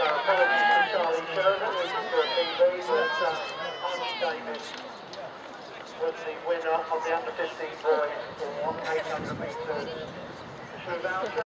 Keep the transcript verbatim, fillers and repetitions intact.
Was the winner of the under fifteen boys for eight hundred metres.